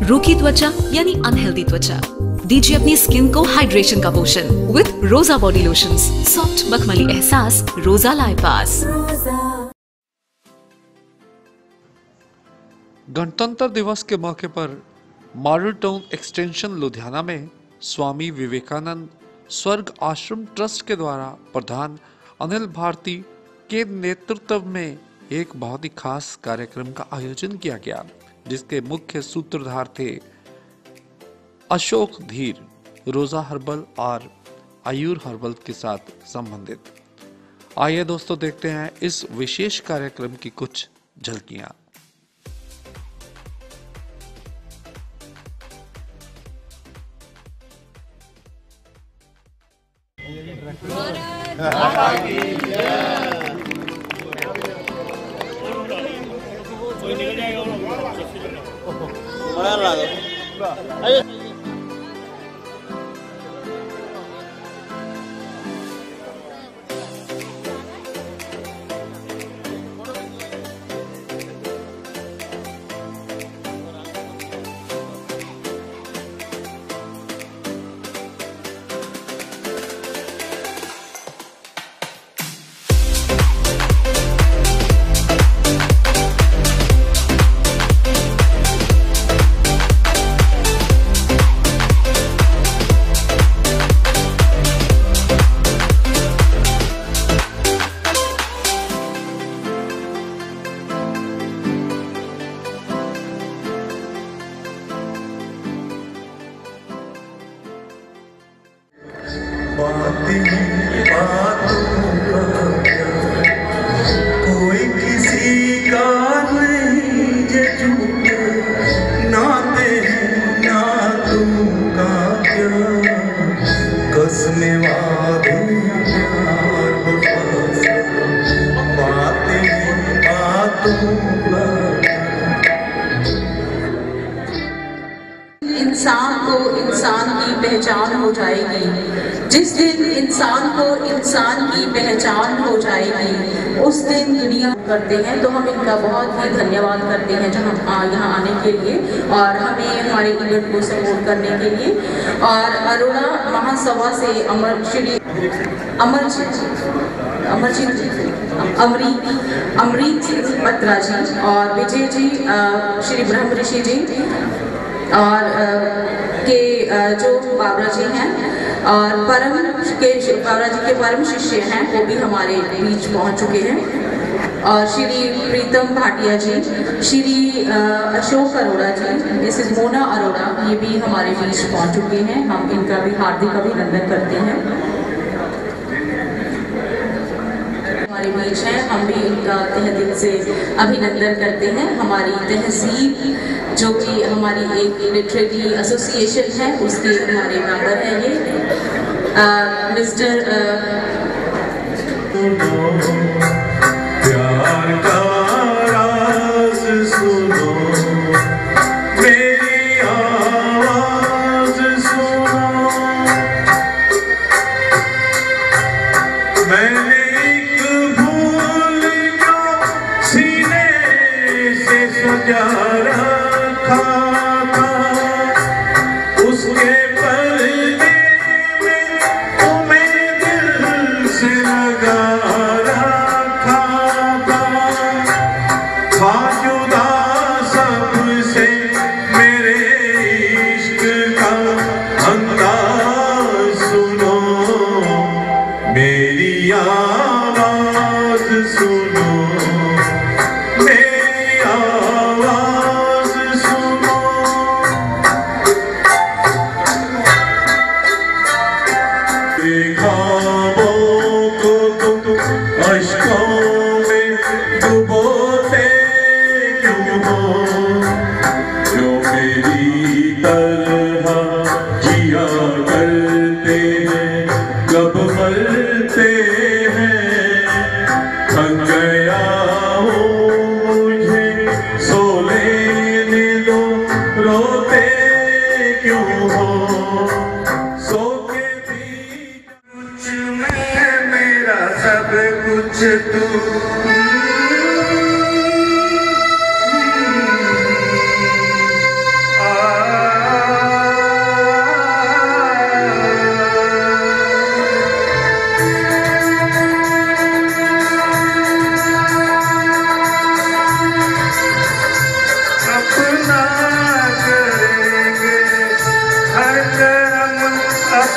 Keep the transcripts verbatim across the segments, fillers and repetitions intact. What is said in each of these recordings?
रूखी त्वचा यानी अनहेल्दी त्वचा, दीजिए अपनी स्किन को हाइड्रेशन का पोषण विद रोजा बॉडी लोशंस। सॉफ्ट मखमली एहसास रोजा लाइपास। गणतंत्र दिवस के मौके पर मॉडल टाउन एक्सटेंशन लुधियाना में स्वामी विवेकानंद स्वर्ग आश्रम ट्रस्ट के द्वारा प्रधान अनिल भारती के नेतृत्व में एक बहुत ही खास कार्यक्रम का आयोजन किया गया, जिसके मुख्य सूत्रधार थे अशोक धीर, रोजा हर्बल और आयुर हर्बल के साथ संबंधित। आइए दोस्तों देखते हैं इस विशेष कार्यक्रम की कुछ झलकियां। कोई किसी का नहीं जे झूठे नाते ना तुमका क्या कसमे वादे प्यार वफा बातें बातों इंसान को इंसान की पहचान हो जाएगी। जिस दिन इंसान को इंसान की पहचान हो जाएगी उस दिन दुनिया करते हैं, तो हम इनका बहुत ही धन्यवाद करते हैं जो हम यहाँ आने के लिए और हमें हमारे इवेंट को सपोर्ट करने के लिए। और अरोड़ा महासभा से अमर श्री अमरजीत अमरजीत अमरीत अमरीत बत्रा जी और विजय जी, श्री ब्रह्म ऋषि जी और के जो बाबरा जी हैं और परम के बाबरा जी के परम शिष्य हैं वो भी हमारे बीच पहुंच चुके हैं। और श्री प्रीतम भाटिया जी, श्री अशोक अरोड़ा जी, मिसेस मोना अरोड़ा, ये भी हमारे बीच पहुंच चुके हैं। हम इनका भी हार्दिक अभिनंदन करते हैं। हमारे बीच हैं, हम भी इनका तहे दिल से अभिनंदन करते हैं। हमारी तहसीब जो कि हमारी एक लिटरेरी एसोसिएशन है उसके हमारे मेंबर हैं ये आ, मिस्टर प्यार का राज सुनो, मेरी आवाज सुनो, मैंने एक भूल जो सीने से सजा रखा था, उसके पर्दे में तुम्हें दिल से लगा रखा था। था जुदा सबसे मेरे इश्क का अंदाज सुनो, मेरी आवाज सुनो, मेरी आवाज सुनो।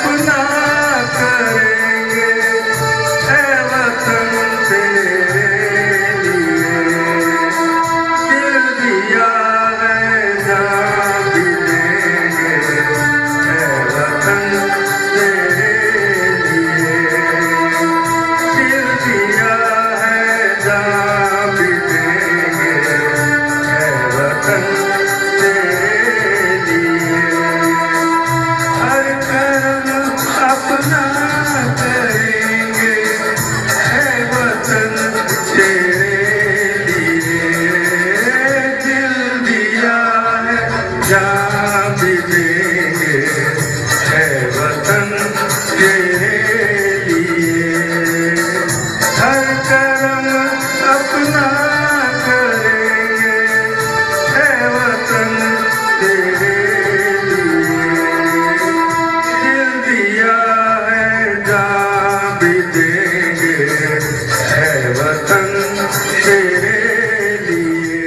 अपना करेंगे ऐ वतन तेरे लिए। दिल दिया है जान भी देंगे ऐ वतन तेरे लिए। दिल दिया है जान भी देंगे ऐ वतन तेरे लिए। हर कर्म अपना करेंगे ऐ वतन तेरे लिए। दिल दिया है जान भी देंगे ऐ वतन तेरे लिए। हर कर्म अपना करेंगे ऐ वतन तेरे लिए। दिल दिया है जान भी देंगे ऐ वतन तेरे लिए।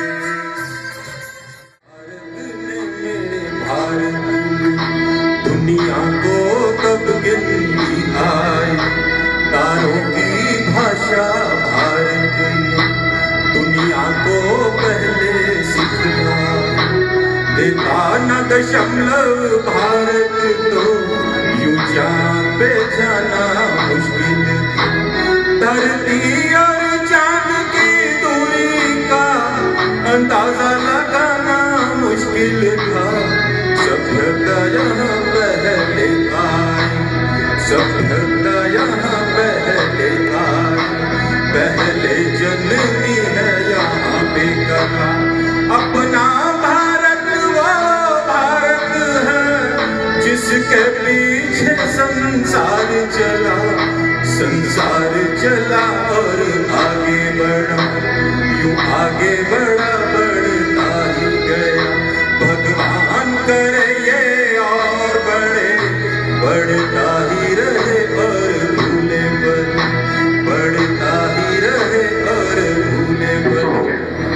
भारत दुनिया को कब गिनती आई, तारों की भाषा भारत ने दुनिया को पहले सिखलाई। देखा न दशमलव भारत तो यूं चाँद पे जाना मुश्किल थी। धरती और चाँद की दूरी का अंदाजा लगाना मुश्किल था। सभ्यता यहाँ पहले आई, सभ्यता यहाँ पहले आई। पहले जन्मी है यहाँ पे कहा अपना भारत वो भारत है जिसके पीछे संसार चला। संसार चला और आगे बढ़ा, यूं आगे बढ़ा बढ़ता ही गया। भगवान करे ये और बढ़े, बढ़ता ही रहे और भूले बने, बढ़ता ही रहे और भूले बने।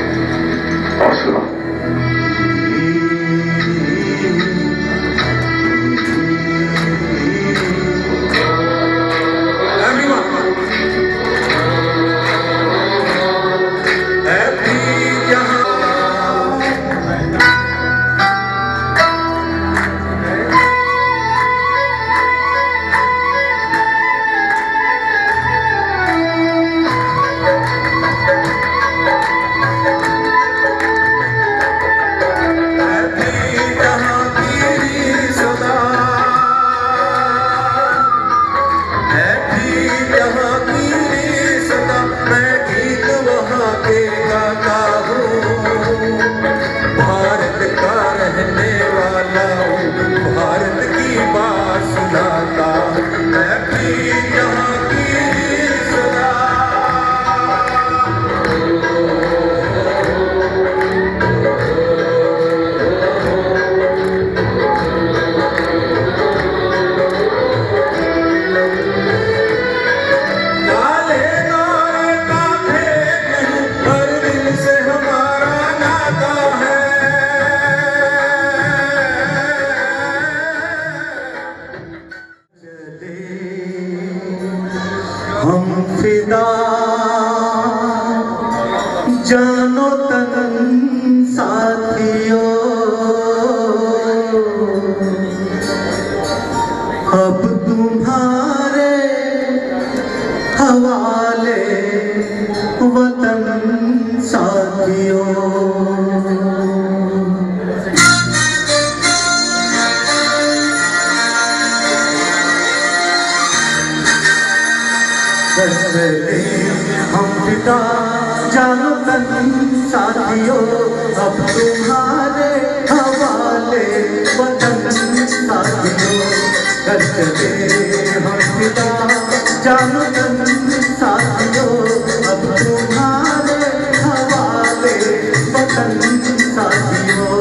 हम फिदा जानो तन साथियों, अब तुम्हारे हवाले वतन साथियों। हम पिता जानो तन साथियों, अब तुम्हारे हवाले वतन साथियों। कर चले हम पिता जानो तन साथियों, अब तुम्हारे हवाले वतन साथियों।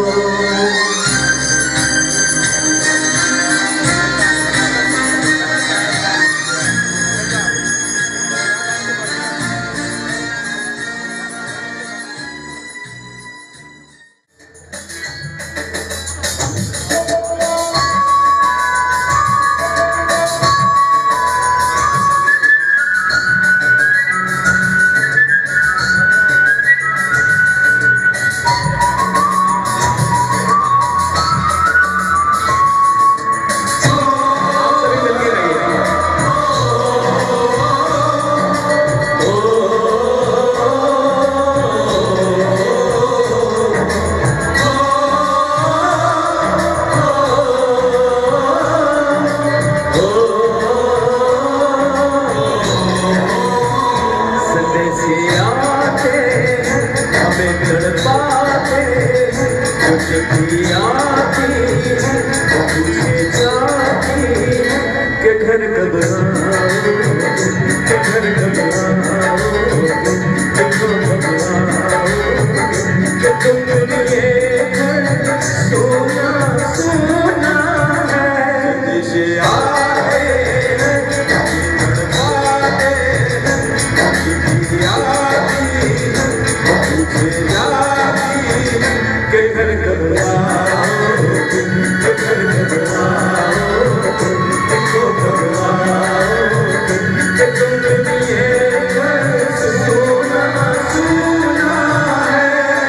मुझे आती है मुझे जाती है कि घर कब आओगे कि घर कब आओगे कि कब आओगे कि तुम ये घर सोना सोना है मुझे आए हैं तड़पाते हैं मुझे आती है मुझे जाती है कि घर कब आओगे कि घर कब आओगे कि कब आओगे कि तुम ये घर सोना सोना है।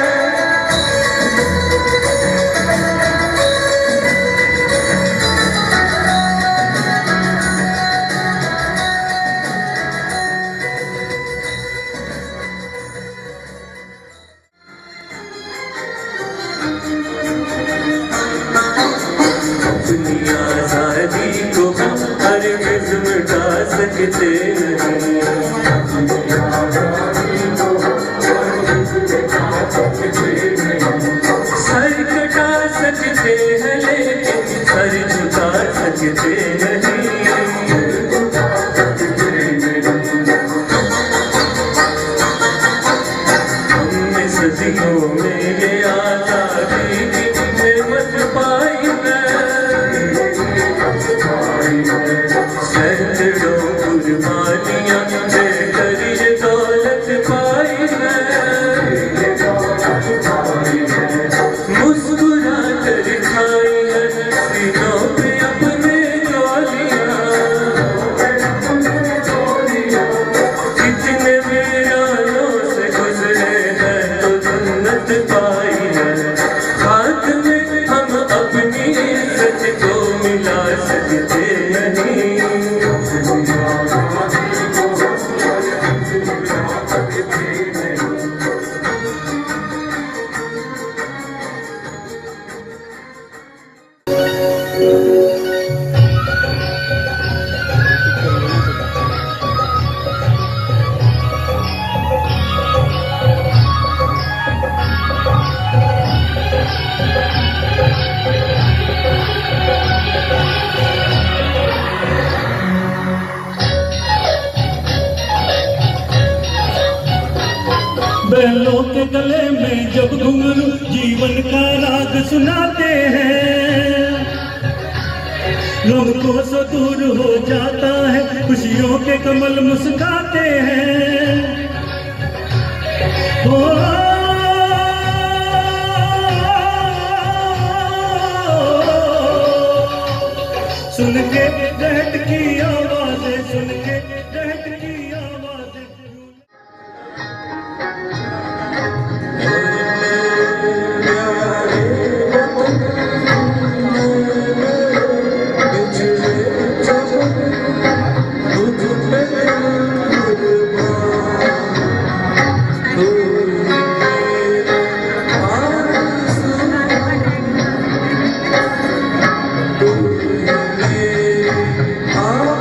अपनी आजादी को हरगिज़ मिटा सकते नहीं सर कटा सकते हैं लेकिन सर झुका सकते नहीं हमने सदियों में ये आजादी की नेमत पाई है सैकड़ों कुर्बानियां देकर ये दौलत पाई है मुस्कुरा कर खाई है सीनों पे अपने गोलियां कितने वीरानों से गुजरे हैं तो जन्नत पाई है हाथ में हम अपनी इज्जत को मिला सकते नहीं बैलों के गले में जब घुंघरू जीवन का राग सुनाते हैं गम को सो दूर हो जाता है खुशियों के कमल मुस्काते हैं ओ, सुन के रहट की आवाज़ें सुन के रहट की आवाज़ें Oh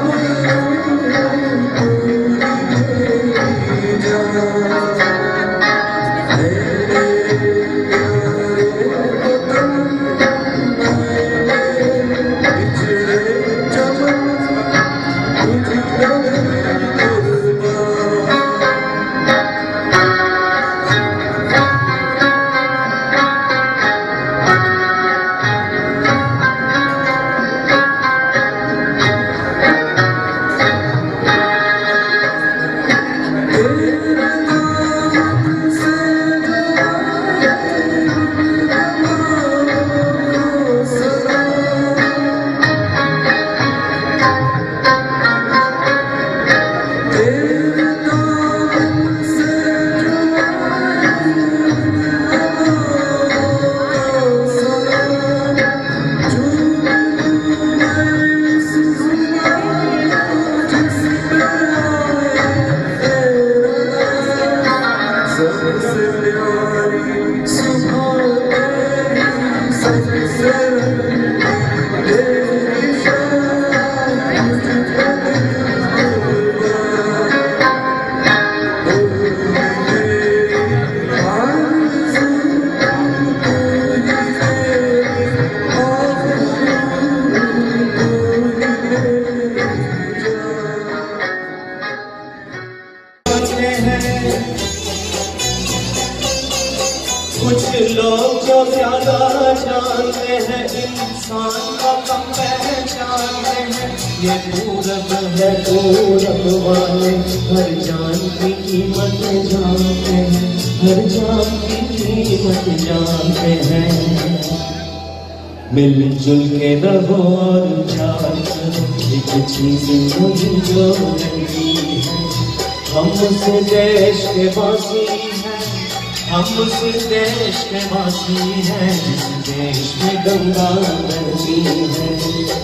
ज्यादा जानते हैं, इंसान का कम पहचानते हैं। ये पूरब है पूरब वाले हर जान की कीमत जानते हैं, हर जान की कीमत जानते हैं। मिलजुल के रहो और प्यार करो, एक चीज नहीं जो नहीं है। हम उस देश के वासी हैं, हम उस देश के वासी हैं, जिस देश में गंगा बहती है।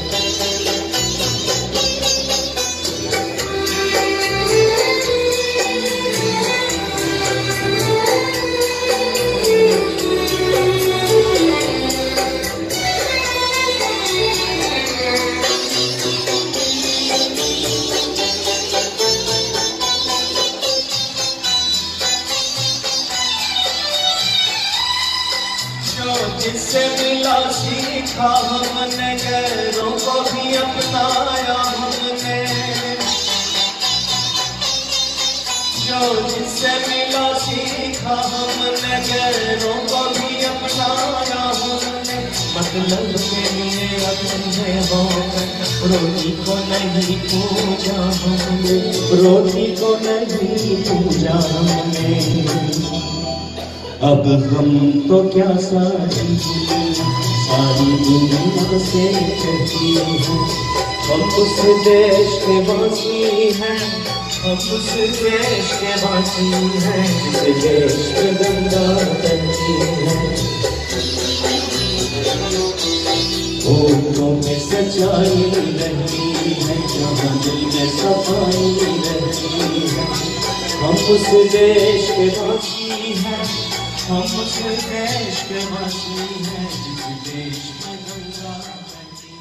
जिससे मिला सीखा हमने, गैरों को भी अपनाया हमने। जो जिससे मिला सीखा हमने, गैरों को भी अपनाया हमने। मतलब के लिए अपने हो रोटी को नहीं पूजा हमने, रोटी को नहीं पूजा हमने। अब हम तो क्या सारी सारी दुनिया से कहती है। हम उस देश के वासी हैं, हम उस देश के वासी हैं, जिस देश में गंगा बहती है। होठों में सच्चाई रहती है, जहाँ दिल में सफाई रहती है। हम उस देश के वासी हैं, हम उस देश के वासी हैं, जिस देश में गंगा बहती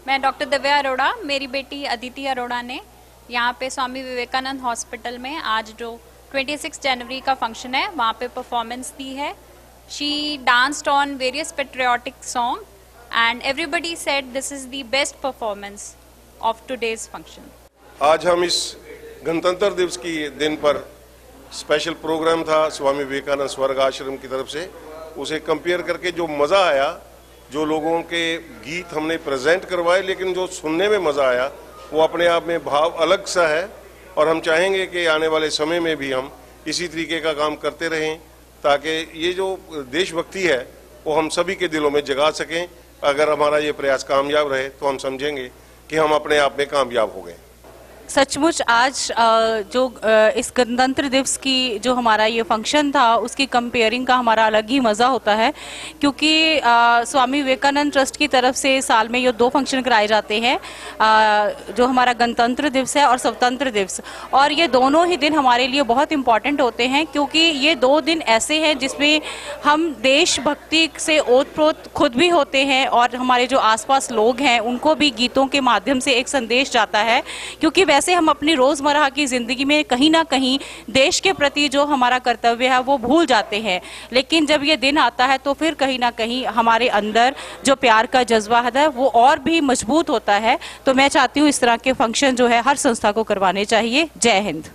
मैं डॉक्टर दिव्या अरोड़ा, मेरी बेटी अदिति अरोड़ा ने यहाँ पे स्वामी विवेकानंद हॉस्पिटल में आज जो छब्बीस जनवरी का फंक्शन है वहाँ पे परफॉर्मेंस दी है। She danced on various patriotic song and everybody said this is the best performance of today's function. आज हम इस गणतंत्र दिवस की दिन पर स्पेशल प्रोग्राम था स्वामी विवेकानंद स्वर्ग आश्रम की तरफ से, उसे कंपेयर करके जो मज़ा आया, जो लोगों के गीत हमने प्रेजेंट करवाए, लेकिन जो सुनने में मज़ा आया वो अपने आप में भाव अलग सा है। और हम चाहेंगे कि आने वाले समय में भी हम इसी तरीके का काम करते रहें ताकि ये जो देशभक्ति है वो हम सभी के दिलों में जगा सकें। अगर हमारा ये प्रयास कामयाब रहे तो हम समझेंगे कि हम अपने आप में कामयाब हो गए। सचमुच आज जो इस गणतंत्र दिवस की जो हमारा ये फंक्शन था उसकी कंपेयरिंग का हमारा अलग ही मज़ा होता है, क्योंकि स्वामी विवेकानंद ट्रस्ट की तरफ से साल में ये दो फंक्शन कराए जाते हैं, जो हमारा गणतंत्र दिवस है और स्वतंत्र दिवस। और ये दोनों ही दिन हमारे लिए बहुत इम्पॉर्टेंट होते हैं, क्योंकि ये दो दिन ऐसे हैं जिसमें हम देशभक्ति से ओतप्रोत खुद भी होते हैं और हमारे जो आसपास लोग हैं उनको भी गीतों के माध्यम से एक संदेश जाता है। क्योंकि वैसे हम अपनी रोजमर्रा की जिंदगी में कहीं ना कहीं देश के प्रति जो हमारा कर्तव्य है वो भूल जाते हैं, लेकिन जब ये दिन आता है तो फिर कहीं ना कहीं हमारे अंदर जो प्यार का जज्बा है वो और भी मजबूत होता है। तो मैं चाहती हूँ इस तरह के फंक्शन जो है हर संस्था को करवाने चाहिए। जय हिंद।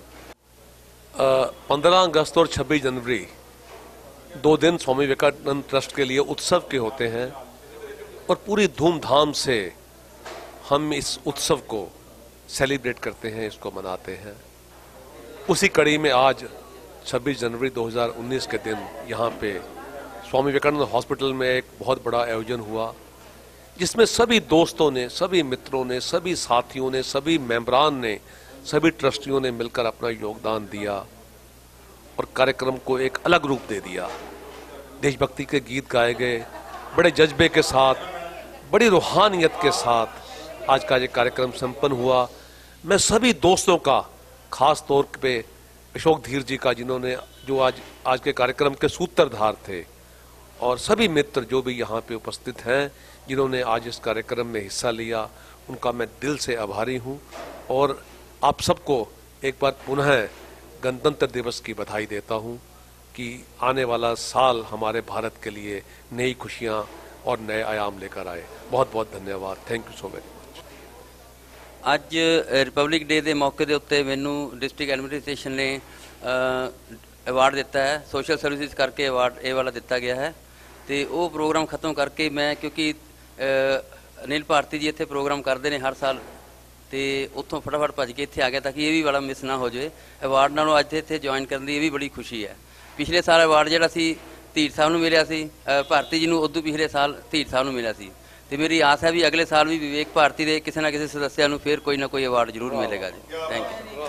पंद्रह अगस्त और छब्बीस जनवरी दो दिन स्वामी विवेकानंद ट्रस्ट के लिए उत्सव के होते हैं और पूरी धूमधाम से हम इस उत्सव को सेलिब्रेट करते हैं, इसको मनाते हैं। उसी कड़ी में आज छब्बीस जनवरी दो हज़ार उन्नीस के दिन यहाँ पे स्वामी विवेकानंद हॉस्पिटल में एक बहुत बड़ा आयोजन हुआ, जिसमें सभी दोस्तों ने, सभी मित्रों ने, सभी साथियों ने, सभी मेंबरान ने, सभी ट्रस्टियों ने मिलकर अपना योगदान दिया और कार्यक्रम को एक अलग रूप दे दिया। देशभक्ति के गीत गाए गए, बड़े जज्बे के साथ, बड़ी रूहानियत के साथ आज का ये कार्यक्रम संपन्न हुआ। मैं सभी दोस्तों का, खास तौर पे अशोक धीर जी का, जिन्होंने जो आज आज के कार्यक्रम के सूत्रधार थे, और सभी मित्र जो भी यहाँ पे उपस्थित हैं जिन्होंने आज इस कार्यक्रम में हिस्सा लिया, उनका मैं दिल से आभारी हूँ। और आप सबको एक बार पुनः गणतंत्र दिवस की बधाई देता हूँ कि आने वाला साल हमारे भारत के लिए नई खुशियाँ और नए आयाम लेकर आए। बहुत बहुत धन्यवाद। Thank you so much. ਅੱਜ ਰਿਪਬਲਿਕ ਡੇ ਦੇ ਮੌਕੇ ਦੇ ਉੱਤੇ ਮੈਨੂੰ ਡਿਸਟ੍ਰਿਕਟ ਐਡਮਿਨਿਸਟ੍ਰੇਸ਼ਨ ਨੇ ਅਵਾਰਡ ਦਿੱਤਾ ਹੈ, ਸੋਸ਼ਲ ਸਰਵਿਸਿਜ਼ ਕਰਕੇ ਅਵਾਰਡ ਇਹ ਵਾਲਾ ਦਿੱਤਾ ਗਿਆ ਹੈ। ਤੇ ਉਹ ਪ੍ਰੋਗਰਾਮ ਖਤਮ ਕਰਕੇ ਮੈਂ, ਕਿਉਂਕਿ ਅਨਿਲ ਭਾਰਤੀ ਜੀ ਇੱਥੇ ਪ੍ਰੋਗਰਾਮ ਕਰਦੇ ਨੇ ਹਰ ਸਾਲ, ਤੇ ਉੱਥੋਂ ਫਟਾਫਟ ਭੱਜ ਕੇ ਇੱਥੇ ਆ ਗਿਆ ਤਾਂ ਕਿ ਇਹ ਵੀ ਵਾਲਾ ਮਿਸ ਨਾ ਹੋ ਜਾਵੇ। ਅਵਾਰਡ ਨਾਲੋਂ ਅੱਜ ਇੱਥੇ ਜੁਆਇਨ ਕਰਨ ਦੀ ਇਹ ਵੀ ਬੜੀ ਖੁਸ਼ੀ ਹੈ। ਪਿਛਲੇ ਸਾਲ ਅਵਾਰਡ ਜਿਹੜਾ ਸੀ ਧੀਰ ਸਾਹਿਬ ਨੂੰ ਮਿਲਿਆ ਸੀ, ਭਾਰਤੀ ਜੀ ਨੂੰ ਉਦੋਂ ਪਿਛਲੇ ਸਾਲ ਧੀਰ ਸਾਹਿਬ ਨੂੰ ਮਿਲਿਆ ਸੀ, तो मेरी आस है भी अगले साल भी विवेक भारती के किसी ना किसी सदस्य को फिर कोई ना कोई अवार्ड जरूर मिलेगा जी। Thank you.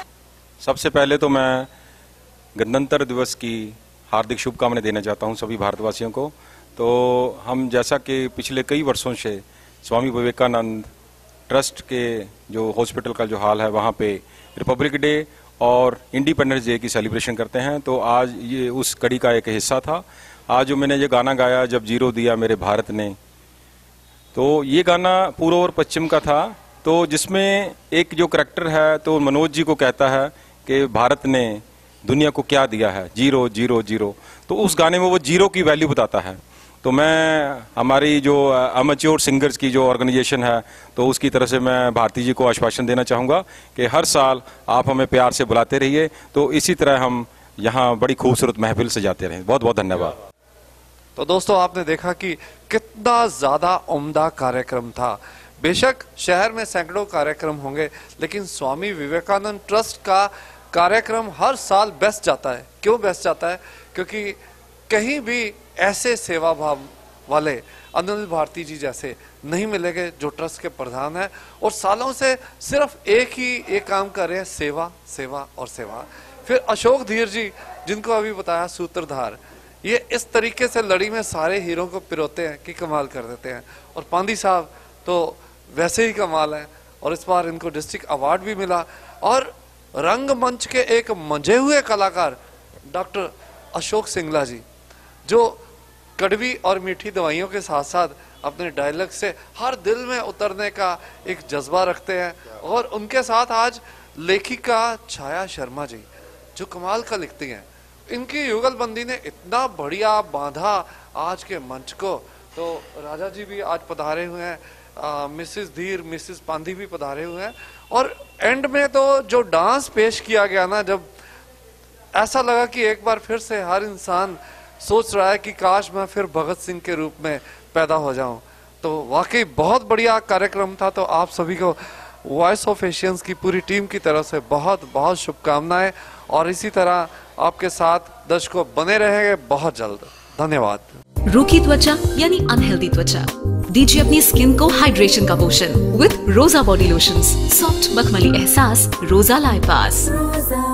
सबसे पहले तो मैं गणतंत्र दिवस की हार्दिक शुभकामनाएं देना चाहता हूं सभी भारतवासियों को। तो हम जैसा कि पिछले कई वर्षों से स्वामी विवेकानंद ट्रस्ट के जो हॉस्पिटल का जो हाल है वहाँ पे रिपब्लिक डे और इंडिपेंडेंस डे की सेलिब्रेशन करते हैं, तो आज ये उस कड़ी का एक हिस्सा था। आज जो मैंने ये गाना गाया, जब जीरो दिया मेरे भारत ने, तो ये गाना पूर्व और पश्चिम का था। तो जिसमें एक जो करैक्टर है तो मनोज जी को कहता है कि भारत ने दुनिया को क्या दिया है, जीरो जीरो जीरो। तो उस गाने में वो जीरो की वैल्यू बताता है। तो मैं हमारी जो अमेच्योर सिंगर्स की जो ऑर्गेनाइजेशन है, तो उसकी तरफ से मैं भारती जी को आश्वासन देना चाहूँगा कि हर साल आप हमें प्यार से बुलाते रहिए, तो इसी तरह हम यहाँ बड़ी खूबसूरत महफिल सजाते रहें। बहुत बहुत धन्यवाद। तो दोस्तों, आपने देखा कि कितना ज्यादा उम्दा कार्यक्रम था। बेशक शहर में सैकड़ों कार्यक्रम होंगे, लेकिन स्वामी विवेकानंद ट्रस्ट का कार्यक्रम हर साल बेस्ट जाता है। क्यों बेस्ट जाता है? क्योंकि कहीं भी ऐसे सेवा भाव वाले अनिल भारती जी जैसे नहीं मिलेंगे जो ट्रस्ट के प्रधान हैं और सालों से सिर्फ एक ही एक काम कर रहे हैं, सेवा सेवा और सेवा। फिर अशोक धीर जी, जिनको अभी बताया सूत्रधार, ये इस तरीके से लड़ी में सारे हीरो को पिरोते हैं कि कमाल कर देते हैं। और पांदी साहब तो वैसे ही कमाल है, और इस बार इनको डिस्ट्रिक्ट अवार्ड भी मिला। और रंगमंच के एक मंझे हुए कलाकार डॉक्टर अशोक सिंगला जी, जो कड़वी और मीठी दवाइयों के साथ साथ अपने डायलॉग से हर दिल में उतरने का एक जज्बा रखते हैं। और उनके साथ आज लेखिका छाया शर्मा जी, जो कमाल का लिखती हैं। इनकी युगलबंदी ने इतना बढ़िया बांधा आज के मंच को। तो राजा जी भी आज पधारे हुए हैं, मिसिस धीर, मिसिस पांधी भी पधारे हुए हैं। और एंड में तो जो डांस पेश किया गया ना, जब ऐसा लगा कि एक बार फिर से हर इंसान सोच रहा है कि काश मैं फिर भगत सिंह के रूप में पैदा हो जाऊं। तो वाकई बहुत बढ़िया कार्यक्रम था। तो आप सभी को वॉइस ऑफ एशियंस की पूरी टीम की तरफ से बहुत बहुत शुभकामनाएं, और इसी तरह आपके साथ दर्शकों बने रहेंगे बहुत जल्द। धन्यवाद। रूखी त्वचा यानी अनहेल्दी त्वचा, दीजिए अपनी स्किन को हाइड्रेशन का पोषण विद रोजा बॉडी लोशंस, सॉफ्ट मखमली एहसास, रोजा लाइपास।